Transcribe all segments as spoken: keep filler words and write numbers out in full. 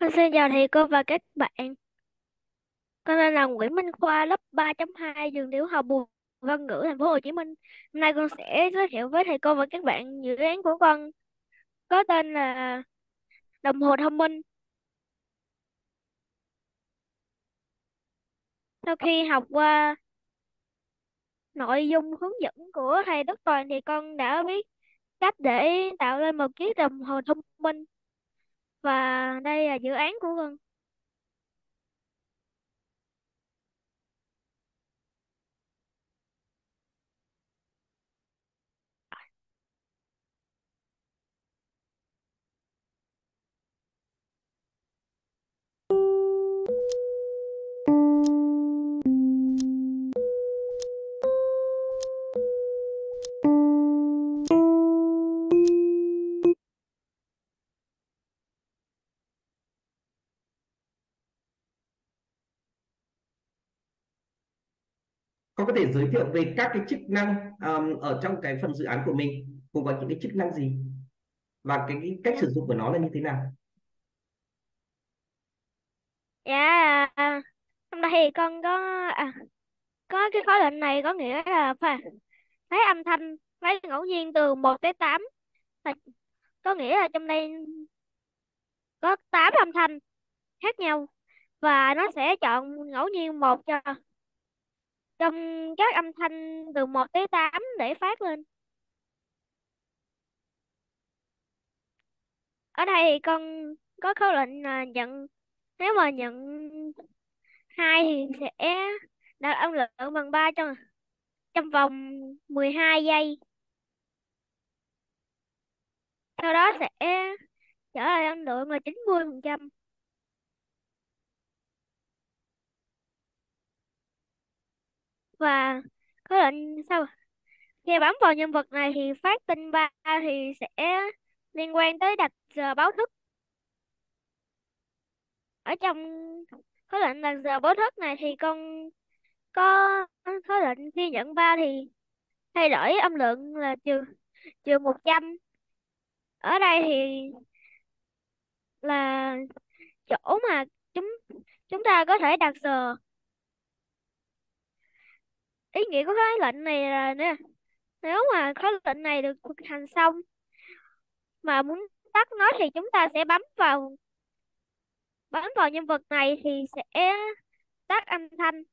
Xin chào thầy cô và các bạn. Con tên là Nguyễn Minh Khoa, lớp ba chấm hai trường tiểu học Bùi Văn Ngữ, thành phố Hồ Chí Minh. Hôm nay con sẽ giới thiệu với thầy cô và các bạn dự án của con có tên là đồng hồ thông minh. Sau khi học qua nội dung hướng dẫn của thầy Đức Toàn thì con đã biết cách để tạo lên một chiếc đồng hồ thông minh, và đây là dự án của con. Con có thể giới thiệu về các cái chức năng um, ở trong cái phần dự án của mình cùng với những cái chức năng gì và cái, cái cách Dạ, sử dụng của nó là như thế nào? dạ à, hôm nay thì con có à, có cái khóa lệnh này có nghĩa là phải lấy âm thanh, lấy ngẫu nhiên từ một tới tám, là có nghĩa là trong đây có tám âm thanh khác nhau, và nó sẽ chọn ngẫu nhiên một cho trong các âm thanh từ một tới tám để phát lên. Ở đây thì con có khẩu lệnh là nhận, nếu mà nhận hai thì sẽ đạt âm lượng bằng ba trong trong vòng mười hai giây, sau đó sẽ trở lại âm lượng là chín mươi phần trăm. Và khẩu lệnh sau khi bấm vào nhân vật này thì phát tinh ba thì sẽ liên quan tới đặt giờ báo thức. Ở trong khóa lệnh đặt giờ báo thức này thì con có khóa lệnh khi nhận ba thì thay đổi âm lượng là trừ trừ một trăm. Ở đây thì là chỗ mà chúng chúng ta có thể đặt giờ. Ý nghĩa của khóa lệnh này là nè, nếu mà khóa lệnh này được thực hành xong mà muốn tắt nó thì chúng ta sẽ bấm vào bấm vào nhân vật này thì sẽ tắt âm thanh.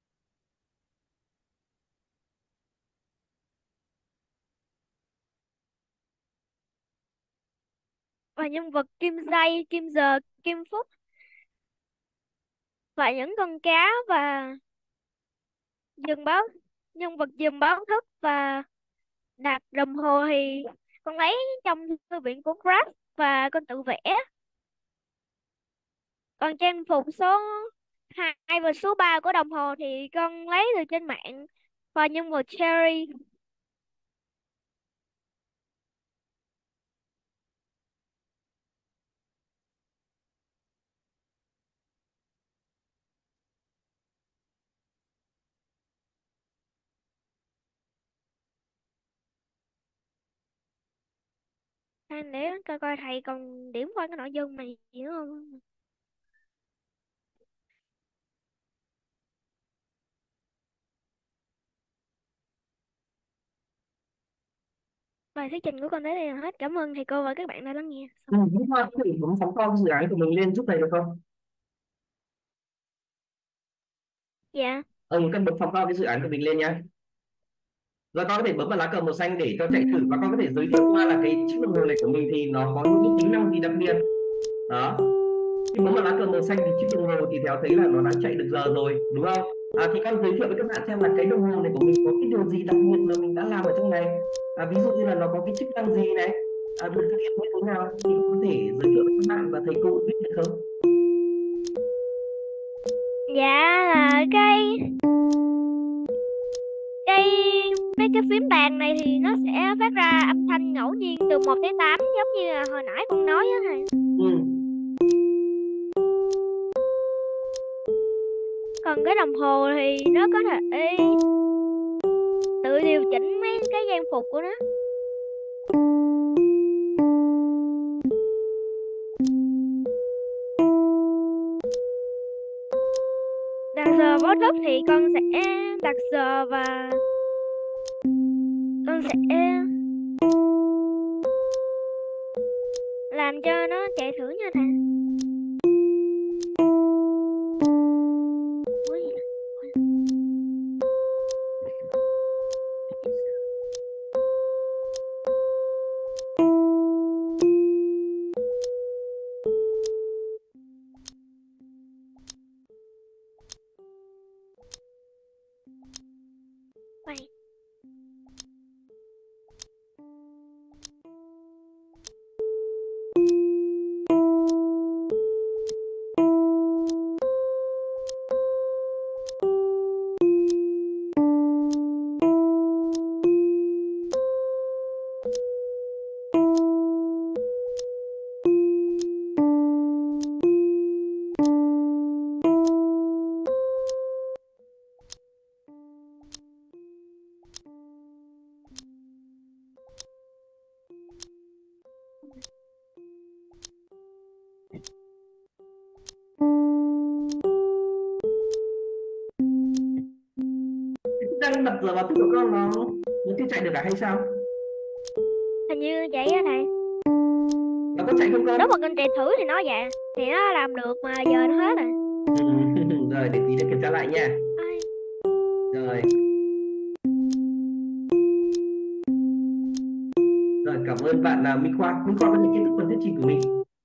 Và nhân vật kim giây, kim giờ, kim phút, và những con cá, và dừng báo nhân vật dừng báo thức và đặt đồng hồ thì con lấy trong thư viện của Craft và con tự vẽ. Còn trang phục số hai và số ba của đồng hồ thì con lấy từ trên mạng, và nhân vật Cherry. Anh để coi coi thầy còn điểm qua cái nội dung này gì nữa không. Bài thuyết trình của con tới đây là hết. Cảm ơn thầy cô và các bạn đã lắng nghe. Ừ, nhưng mà có thể bấm phóng to dự án của mình lên giúp này được không? Dạ. Ừ, cần bấm phóng to cái dự án của mình lên nhá. Rồi con có thể bấm vào lá cờ màu xanh để cho chạy thử, và con có thể giới thiệu qua là cái chiếc đồng hồ này của mình thì nó có những cái tính năng gì đặc biệt. Đó, khi bấm vào lá cờ màu xanh thì chiếc đồng hồ thì theo thấy là nó đang chạy được giờ rồi, đúng không? À, thì con giới thiệu với các bạn xem là cái đồng hồ này của mình có cái điều gì đặc biệt mà mình đã làm ở trong này. À, ví dụ như là nó có cái chức năng gì này, à, được thực hiện như thế nào thì con có thể giới thiệu với các bạn và thầy cô biết được không? Dạ, là cái cái mấy cái phím đàn này thì nó sẽ phát ra âm thanh ngẫu nhiên từ một tới tám, giống như là hồi nãy con nói á thầy. Ừ. Còn cái đồng hồ thì nó có thể tự điều chỉnh mấy cái trang phục của nó. làm giờ báo thức thì con sẽ đặt giờ và con sẽ làm cho nó chạy thử nha thầy. Ui, quay. Đang bật giờ báo thức của con nó nó chưa chạy được cả hay sao? Hình như vậy á thầy. Nó có chạy không con? Lúc mà con chạy thử thì nó dạ thì nó làm được, mà giờ nó hết rồi. Ừ. Rồi để tí nữa kiểm tra lại nha. Ai. Rồi. Rồi cảm ơn bạn là Minh Khoa. Minh Khoa có thể kết thúc phần thuyết trình của mình.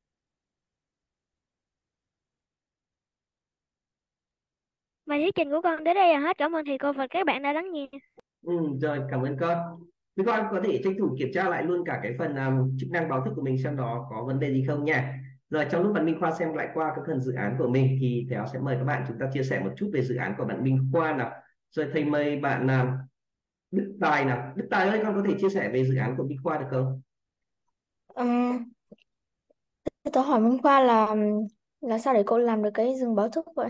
Bài thuyết trình của con đến đây là hết. Cảm ơn thầy cô và các bạn đã lắng nghe. Ừ, rồi cảm ơn con. Minh Khoa có thể tranh thủ kiểm tra lại luôn cả cái phần um, chức năng báo thức của mình xem đó có vấn đề gì không nha. Rồi trong lúc bạn Minh Khoa xem lại qua cái phần dự án của mình thì Thảo sẽ mời các bạn chúng ta chia sẻ một chút về dự án của bạn Minh Khoa nào. Rồi thầy mời bạn um, Đức Tài nào. Đức Tài ơi, con có thể chia sẻ về dự án của Minh Khoa được không? Ừm, tôi hỏi Minh Khoa là là sao để cô làm được cái rừng báo thức vậy?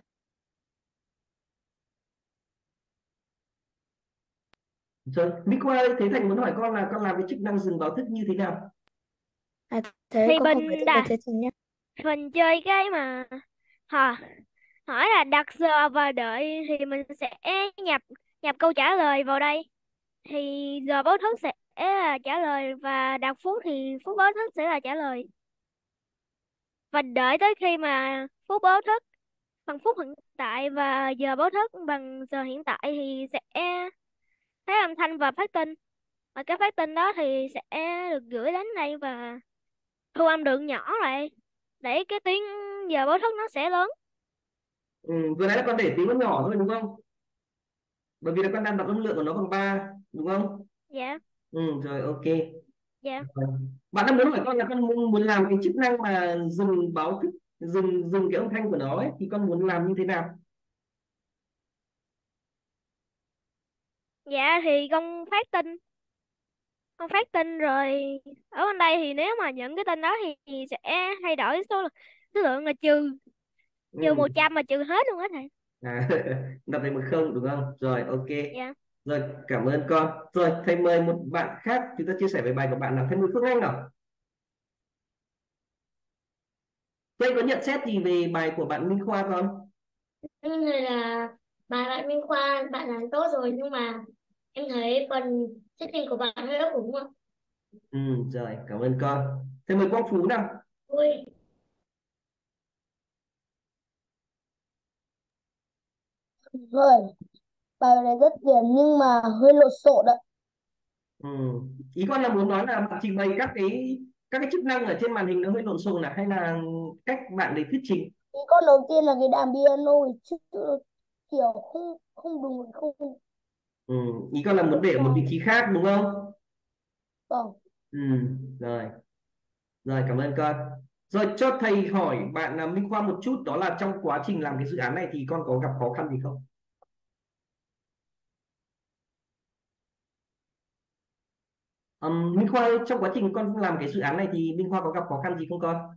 Rồi Minh Khoa ơi, thế Thành muốn hỏi con là con làm cái chức năng dừng báo thức như thế nào? À, thế Thì cô không giải mình thích về đặt thế trình nhé. mình chơi cái mà hả, hỏi là đặt giờ và đợi thì mình sẽ nhập nhập câu trả lời vào đây, thì giờ báo thức sẽ là trả lời và đặt phút thì phút báo thức sẽ là trả lời, và đợi tới khi mà phút báo thức bằng phút hiện tại và giờ báo thức bằng giờ hiện tại thì sẽ thấy âm thanh và phát tin, và cái phát tin đó thì sẽ được gửi đến đây và thu âm lượng nhỏ lại để cái tiếng giờ báo thức nó sẽ lớn. Ừ, vừa nãy là con để tiếng nó nhỏ thôi đúng không? Bởi vì là con đang đặt âm lượng của nó bằng ba đúng không? Dạ. Ừ, rồi ok. Dạ. Bạn đang muốn hỏi con là con muốn, muốn làm cái chức năng mà dừng báo thức, dừng dừng cái âm thanh của nó ấy, thì con muốn làm như thế nào? Dạ thì con phát tin con phát tin rồi ở bên đây thì nếu mà nhận cái tin đó thì, thì sẽ thay đổi số lượng số lượng là trừ trừ Ừ. một trăm mà trừ hết luôn á thầy. À, đặt về một không đúng không? Rồi ok. Dạ. Rồi cảm ơn con. Rồi thầy mời một bạn khác chúng ta chia sẻ về bài của bạn là thầy Bùi Phương Anh nào. Thầy có nhận xét gì về bài của bạn Minh Khoa không? Em thấy là bài bạn Minh Khoa bạn làm tốt rồi, nhưng mà em thấy phần thuyết trình của bạn hơi ấp úng ạ. Ừ, rồi cảm ơn con. Thầy mời Quang Phú nào. Ui, Rồi, bài này rất điểm nhưng mà hơi lộn xộn đấy. Ừ. Ý con là muốn nói là bạn trình bày các cái các cái chức năng ở trên màn hình nó hơi lộn xộn à, hay là cách bạn để thuyết trình? Ý con đầu tiên là cái đàn piano chứ kiểu không không đúng không Ừ. Ý con là muốn để ở một vị trí khác đúng không? vâng. Ừ. Rồi rồi cảm ơn con. Rồi cho thầy hỏi bạn là Minh Khoa một chút, đó là trong quá trình làm cái dự án này thì con có gặp khó khăn gì không? Um, Minh Khoa ơi, trong quá trình con làm cái dự án này thì Minh Khoa có gặp khó khăn gì không con?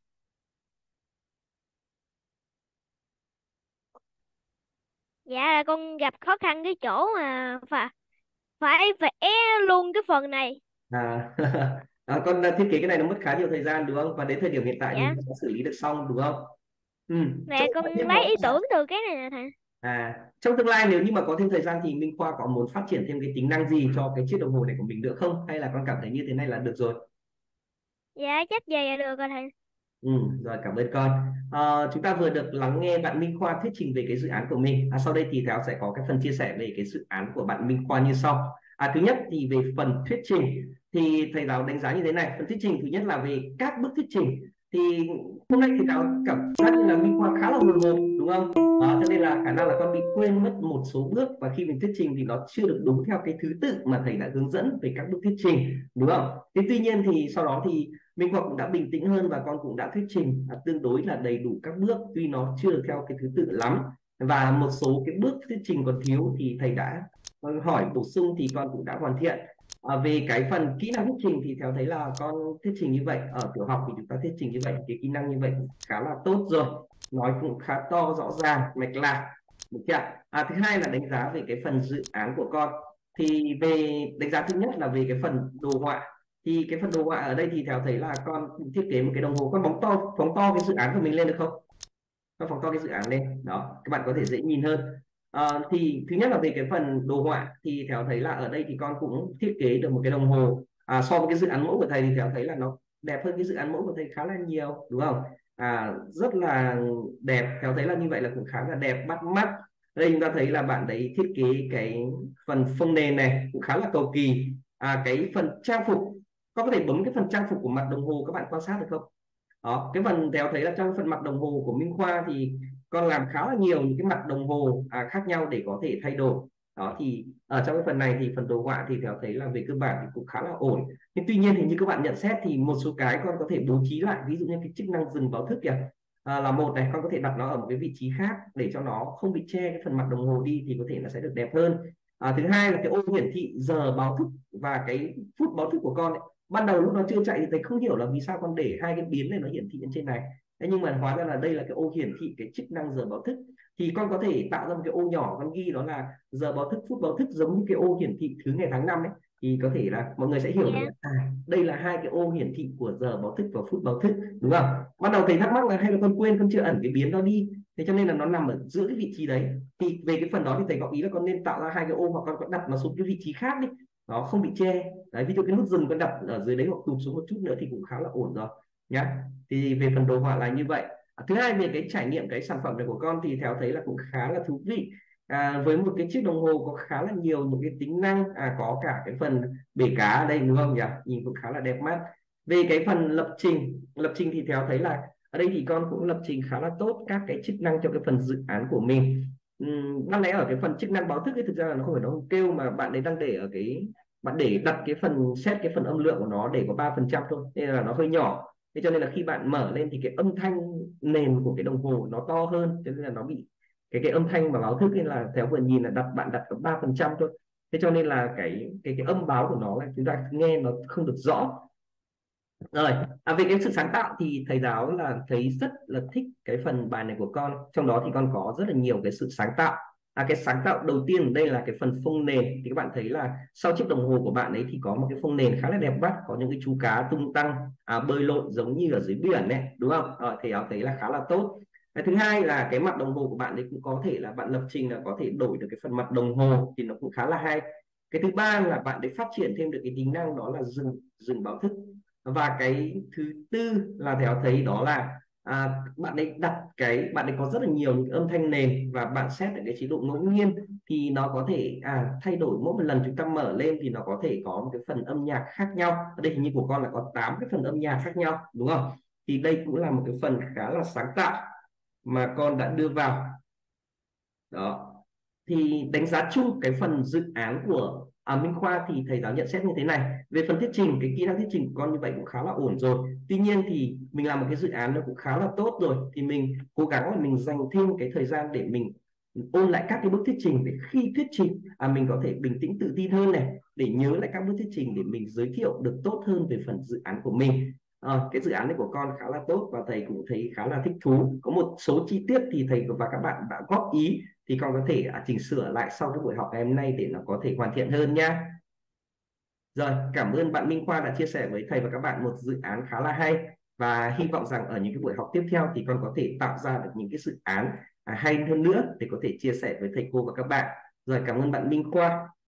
Dạ con gặp khó khăn cái chỗ mà phải phải vẽ luôn cái phần này. À, à con đã thiết kế cái này nó mất khá nhiều thời gian đúng không? Và đến thời điểm hiện tại thì Dạ. đã xử lý được xong đúng không? Ừ. Cho Nè hỏi con thêm lấy đó ý là tưởng từ cái này nè thầy. À, trong tương lai nếu như mà có thêm thời gian thì Minh Khoa có muốn phát triển thêm cái tính năng gì cho cái chiếc đồng hồ này của mình nữa không? Hay là con cảm thấy như thế này là được rồi? Dạ chắc vậy là được rồi thầy. Ừ, rồi cảm ơn con. Ờ, chúng ta vừa được lắng nghe bạn Minh Khoa thuyết trình về cái dự án của mình. À, sau đây thì Thảo sẽ có cái phần chia sẻ về cái dự án của bạn Minh Khoa như sau. À, thứ nhất thì về phần thuyết trình thì thầy giáo đánh giá như thế này. Phần thuyết trình thứ nhất là về các bước thuyết trình. Thì hôm nay thầy giáo cảm giác như là Minh Khoa khá là hồi hộp đúng không? Đó, cho nên là khả năng là con bị quên mất một số bước, và khi mình thuyết trình thì nó chưa được đúng theo cái thứ tự mà thầy đã hướng dẫn về các bước thuyết trình đúng không? Thế tuy nhiên thì sau đó thì Minh Khoa cũng đã bình tĩnh hơn và con cũng đã thuyết trình à, tương đối là đầy đủ các bước, tuy nó chưa được theo cái thứ tự lắm, và một số cái bước thuyết trình còn thiếu thì thầy đã hỏi bổ sung thì con cũng đã hoàn thiện. À, về cái phần kỹ năng thuyết trình thì theo thấy là con thuyết trình như vậy ở tiểu học thì chúng ta thuyết trình như vậy, cái kỹ năng như vậy cũng khá là tốt rồi, nói cũng khá to rõ ràng mạch lạc, được chưa? À, thứ hai là đánh giá về cái phần dự án của con. Thì về đánh giá thứ nhất là về cái phần đồ họa. Thì cái phần đồ họa ở đây thì theo thấy là con thiết kế một cái đồng hồ, con phóng to phóng to cái dự án của mình lên được không? Con phóng to cái dự án lên đó, các bạn có thể dễ nhìn hơn. À, thì thứ nhất là về cái phần đồ họa thì theo thấy là ở đây thì con cũng thiết kế được một cái đồng hồ, à, so với cái dự án mẫu của thầy thì theo thấy là nó đẹp hơn cái dự án mẫu của thầy khá là nhiều đúng không? À, rất là đẹp, theo thấy là như vậy là cũng khá là đẹp bắt mắt. Đây chúng ta thấy là bạn đấy thiết kế cái phần phông nền này cũng khá là cầu kỳ. À, cái phần trang phục, con có thể bấm cái phần trang phục của mặt đồng hồ các bạn quan sát được không? Đó, cái phần Téo thấy là trong phần mặt đồng hồ của Minh Khoa thì con làm khá là nhiều những cái mặt đồng hồ à, khác nhau để có thể thay đổi. Đó thì ở trong cái phần này thì phần đồ họa thì Téo thấy là về cơ bản thì cũng khá là ổn. Nhưng tuy nhiên thì như các bạn nhận xét thì một số cái con có thể bố trí lại, ví dụ như cái chức năng dừng báo thức kìa, à, là một này, con có thể đặt nó ở một cái vị trí khác để cho nó không bị che cái phần mặt đồng hồ đi thì có thể nó sẽ được đẹp hơn. À, thứ hai là cái ô hiển thị giờ báo thức và cái phút báo thức của con ấy, ban đầu lúc nó chưa chạy thì thầy không hiểu là vì sao con để hai cái biến này nó hiển thị lên trên này. Thế nhưng mà hóa ra là đây là cái ô hiển thị cái chức năng giờ báo thức, thì con có thể tạo ra một cái ô nhỏ, con ghi đó là giờ báo thức, phút báo thức, giống như cái ô hiển thị thứ ngày tháng năm ấy, thì có thể là mọi người sẽ hiểu được Dạ. là à, đây là hai cái ô hiển thị của giờ báo thức và phút báo thức đúng không? Ban đầu thầy thắc mắc là hay là con quên, con chưa ẩn cái biến đó đi, thế cho nên là nó nằm ở giữa cái vị trí đấy. Thì về cái phần đó thì thầy góp ý là con nên tạo ra hai cái ô, hoặc con có đặt nó xuống cái vị trí khác đi, nó không bị che. Đấy, ví dụ cái nút dừng con đặt ở dưới đấy hoặc tụt xuống một chút nữa thì cũng khá là ổn rồi nhá. Thì về phần đồ họa là như vậy. À, thứ hai về cái trải nghiệm cái sản phẩm này của con thì theo thấy là cũng khá là thú vị. À, với một cái chiếc đồng hồ có khá là nhiều những cái tính năng, à, có cả cái phần bể cá ở đây đúng không nhỉ, nhìn cũng khá là đẹp mắt. Về cái phần lập trình lập trình thì theo thấy là ở đây thì con cũng lập trình khá là tốt các cái chức năng cho cái phần dự án của mình. Uhm, đáng lẽ ở cái phần chức năng báo thức ấy, thực ra là nó không phải nó không kêu, mà bạn ấy đang để ở cái bạn để đặt cái phần set cái phần âm lượng của nó để có ba phần trăm thôi, nên là nó hơi nhỏ. Thế cho nên là khi bạn mở lên thì cái âm thanh nền của cái đồng hồ nó to hơn, cho nên là nó bị cái cái âm thanh mà báo thức, nên là theo vừa nhìn là đặt bạn đặt có ba phần trăm thôi. Thế cho nên là cái cái cái âm báo của nó là chúng ta nghe nó không được rõ. Rồi, à, về cái sự sáng tạo thì thầy giáo là thấy rất là thích cái phần bài này của con. Trong đó thì con có rất là nhiều cái sự sáng tạo. À, cái sáng tạo đầu tiên ở đây là cái phần phông nền. Thì các bạn thấy là sau chiếc đồng hồ của bạn ấy thì có một cái phông nền khá là đẹp mắt, có những cái chú cá tung tăng, à, bơi lội giống như ở dưới biển này, đúng không? À, thầy giáo thấy là khá là tốt. Cái thứ hai là cái mặt đồng hồ của bạn ấy cũng có thể là bạn lập trình là có thể đổi được cái phần mặt đồng hồ, thì nó cũng khá là hay. Cái thứ ba là bạn ấy phát triển thêm được cái tính năng đó là dừng dừng báo thức. Và cái thứ tư là theo thấy đó là à, bạn ấy đặt cái bạn ấy có rất là nhiều những âm thanh nền, và bạn set ở cái chế độ ngẫu nhiên thì nó có thể à, thay đổi mỗi một lần chúng ta mở lên thì nó có thể có một cái phần âm nhạc khác nhau. Ở đây hình như của con là có tám cái phần âm nhạc khác nhau đúng không? Thì đây cũng là một cái phần khá là sáng tạo mà con đã đưa vào đó. Thì đánh giá chung cái phần dự án của à, Minh Khoa thì thầy giáo nhận xét như thế này. Về phần thuyết trình, cái kỹ năng thuyết trình của con như vậy cũng khá là ổn rồi. Tuy nhiên thì mình làm một cái dự án nó cũng khá là tốt rồi, thì mình cố gắng là mình dành thêm cái thời gian để mình ôn lại các cái bước thuyết trình, để khi thuyết trình à, mình có thể bình tĩnh tự tin hơn này, để nhớ lại các bước thuyết trình để mình giới thiệu được tốt hơn về phần dự án của mình. À, cái dự án này của con khá là tốt và thầy cũng thấy khá là thích thú. Có một số chi tiết thì thầy và các bạn đã góp ý, thì con có thể à, chỉnh sửa lại sau cái buổi học ngày hôm nay để nó có thể hoàn thiện hơn nha. Rồi, cảm ơn bạn Minh Khoa đã chia sẻ với thầy và các bạn một dự án khá là hay. và hy vọng rằng ở những cái buổi học tiếp theo thì con có thể tạo ra được những cái dự án à, hay hơn nữa để có thể chia sẻ với thầy cô và các bạn. Rồi, cảm ơn bạn Minh Khoa.